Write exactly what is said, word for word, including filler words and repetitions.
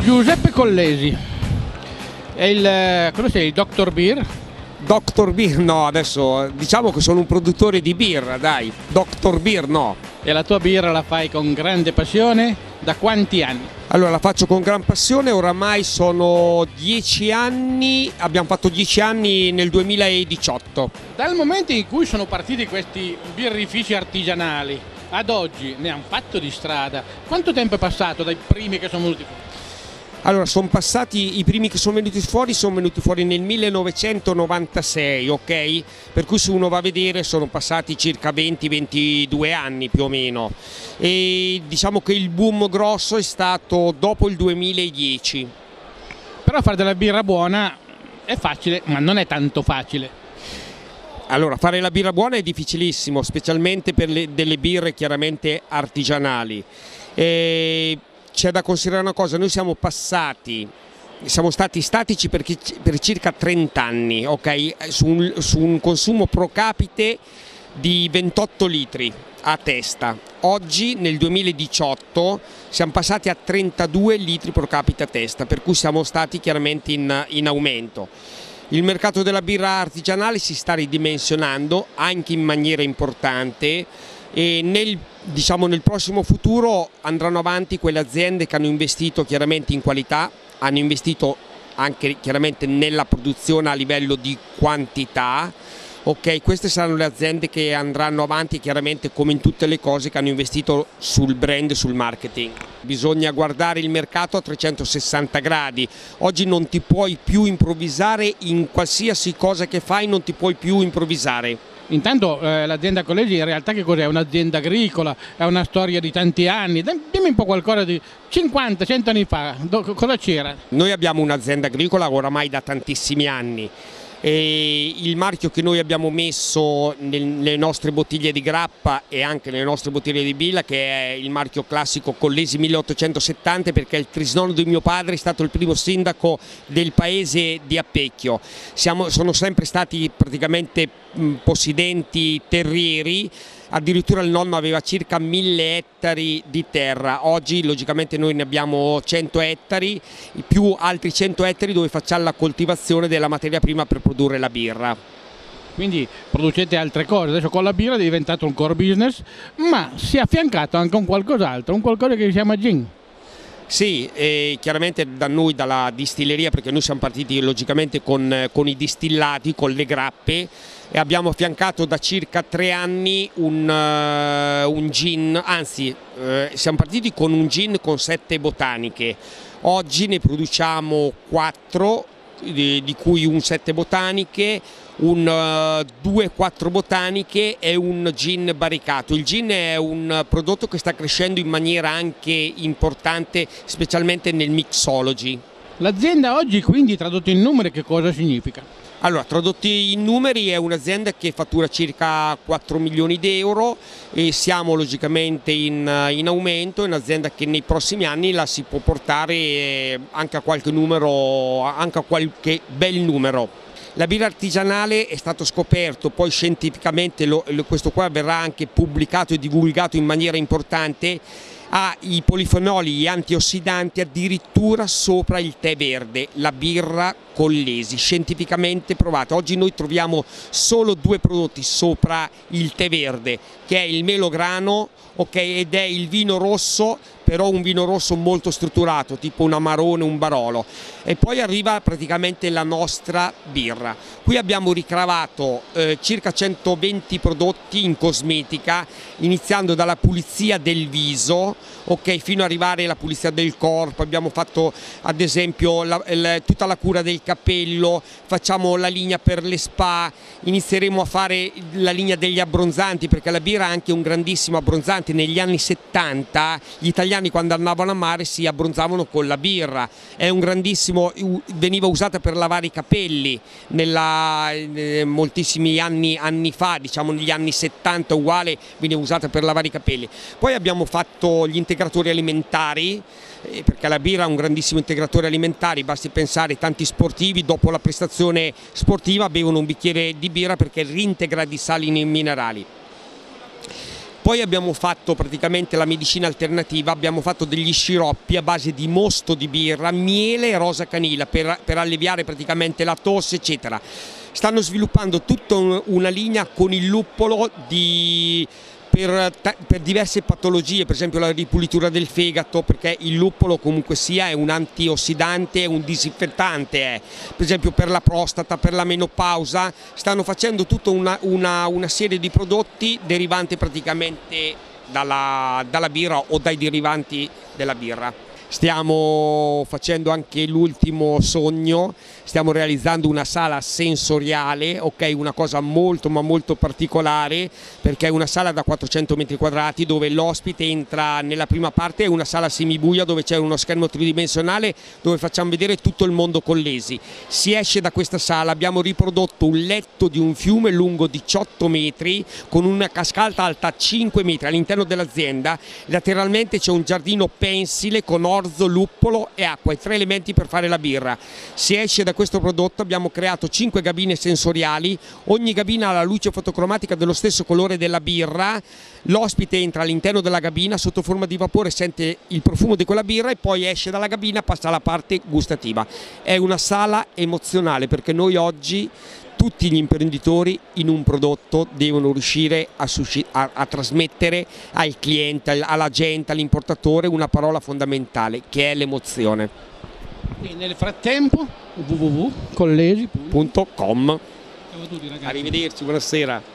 Giuseppe Collesi, è il, cosa sei, il Doctor Beer? Doctor Beer no, adesso diciamo che sono un produttore di birra, dai, Doctor Beer no. E la tua birra la fai con grande passione da quanti anni? Allora la faccio con gran passione, oramai sono dieci anni, abbiamo fatto dieci anni nel duemiladiciotto. Dal momento in cui sono partiti questi birrifici artigianali ad oggi ne hanno fatto di strada, quanto tempo è passato dai primi che sono venuti fuori? Allora, sono passati, i primi che sono venuti fuori sono venuti fuori nel millenovecentonovantasei, ok? Per cui se uno va a vedere sono passati circa venti ventidue anni più o meno. E diciamo che il boom grosso è stato dopo il duemiladieci. Però fare della birra buona è facile, ma non è tanto facile. Allora, fare la birra buona è difficilissimo, specialmente per le, delle birre chiaramente artigianali. E c'è da considerare una cosa, noi siamo passati, siamo stati statici per, per circa trenta anni, ok? Su un, su un consumo pro capite di ventotto litri a testa. Oggi nel duemiladiciotto siamo passati a trentadue litri pro capite a testa, per cui siamo stati chiaramente in, in aumento. Il mercato della birra artigianale si sta ridimensionando anche in maniera importante e nel, diciamo, nel prossimo futuro andranno avanti quelle aziende che hanno investito chiaramente in qualità, hanno investito anche chiaramente nella produzione a livello di quantità. Ok, queste saranno le aziende che andranno avanti chiaramente come in tutte le cose che hanno investito sul brand e sul marketing. Bisogna guardare il mercato a trecentosessanta gradi, oggi non ti puoi più improvvisare in qualsiasi cosa che fai, non ti puoi più improvvisare. Intanto eh, l'azienda Collesi in realtà che cos'è? È un'azienda agricola, è una storia di tanti anni, dimmi un po' qualcosa di cinquanta cento anni fa, cosa c'era? Noi abbiamo un'azienda agricola oramai da tantissimi anni. E il marchio che noi abbiamo messo nelle nostre bottiglie di grappa e anche nelle nostre bottiglie di birra, che è il marchio classico Collesi milleottocentosettanta, perché il trisnonno di mio padre è stato il primo sindaco del paese di Appecchio. Siamo, sono sempre stati praticamente possidenti terrieri. Addirittura il nonno aveva circa mille ettari di terra, oggi logicamente noi ne abbiamo cento ettari, più altri cento ettari dove facciamo la coltivazione della materia prima per produrre la birra. Quindi producete altre cose, adesso con la birra è diventato un core business, ma si è affiancato anche un qualcos'altro, un qualcosa che si chiama gin. Sì, e chiaramente da noi, dalla distilleria, perché noi siamo partiti logicamente con, con i distillati, con le grappe, e abbiamo affiancato da circa tre anni un, uh, un gin, anzi uh, siamo partiti con un gin con sette botaniche, oggi ne produciamo quattro, di, di cui un sette botaniche, un uh, due quattro botaniche e un gin barricato. Il gin è un prodotto che sta crescendo in maniera anche importante, specialmente nel mixology. L'azienda oggi quindi, tradotto in numeri, che cosa significa? Allora, tradotti in numeri, è un'azienda che fattura circa quattro milioni di euro e siamo logicamente in, in aumento, è un'azienda che nei prossimi anni la si può portare anche a qualche numero, anche a qualche bel numero. La birra artigianale è stato scoperto, poi scientificamente lo, questo qua verrà anche pubblicato e divulgato in maniera importante, ha i polifenoli, gli antiossidanti addirittura sopra il tè verde, la birra Collesi, scientificamente provata. Oggi noi troviamo solo due prodotti sopra il tè verde, che è il melograno, ok, ed è il vino rosso, però un vino rosso molto strutturato, tipo un Amarone, un Barolo. E poi arriva praticamente la nostra birra. Qui abbiamo ricavato eh, circa centoventi prodotti in cosmetica, iniziando dalla pulizia del viso, ok, fino ad arrivare alla pulizia del corpo. Abbiamo fatto ad esempio la, la, tutta la cura del capello, facciamo la linea per le spa, inizieremo a fare la linea degli abbronzanti, perché la birra è anche un grandissimo abbronzante. Negli anni settanta gli italiani quando andavano a mare si abbronzavano con la birra, è un grandissimo, veniva usata per lavare i capelli nella, eh, moltissimi anni, anni fa, diciamo negli anni settanta uguale, veniva usata per lavare i capelli. Poi abbiamo fatto gli integratori alimentari, eh, perché la birra è un grandissimo integratore alimentare, basti pensare tanti sportivi dopo la prestazione sportiva bevono un bicchiere di birra perché rintegra di sali minerali. Poi abbiamo fatto praticamente la medicina alternativa, abbiamo fatto degli sciroppi a base di mosto di birra, miele e rosa canila per, per alleviare praticamente la tosse eccetera. Stanno sviluppando tutta una linea con il luppolo di... Per, per diverse patologie, per esempio la ripulitura del fegato, perché il luppolo comunque sia è un antiossidante, è un disinfettante, è. Per esempio per la prostata, per la menopausa, stanno facendo tutta una, una, una serie di prodotti derivanti praticamente dalla, dalla birra o dai derivanti della birra. Stiamo facendo anche l'ultimo sogno, stiamo realizzando una sala sensoriale, ok, una cosa molto ma molto particolare, perché è una sala da quattrocento metri quadrati dove l'ospite entra nella prima parte, è una sala semibuia dove c'è uno schermo tridimensionale dove facciamo vedere tutto il mondo Collesi. Si esce da questa sala, abbiamo riprodotto un letto di un fiume lungo diciotto metri con una cascata alta cinque metri all'interno dell'azienda, lateralmente c'è un giardino pensile con orzo, luppolo e acqua, i tre elementi per fare la birra. Si esce da questo prodotto, abbiamo creato cinque gabine sensoriali, ogni gabina ha la luce fotocromatica dello stesso colore della birra, l'ospite entra all'interno della gabina, sotto forma di vapore sente il profumo di quella birra e poi esce dalla gabina, passa alla parte gustativa. È una sala emozionale perché noi oggi tutti gli imprenditori in un prodotto devono riuscire a, a, a trasmettere al cliente, alla gente, all'importatore una parola fondamentale che è l'emozione. E nel frattempo w w w punto collesi punto com. Arrivederci, buonasera.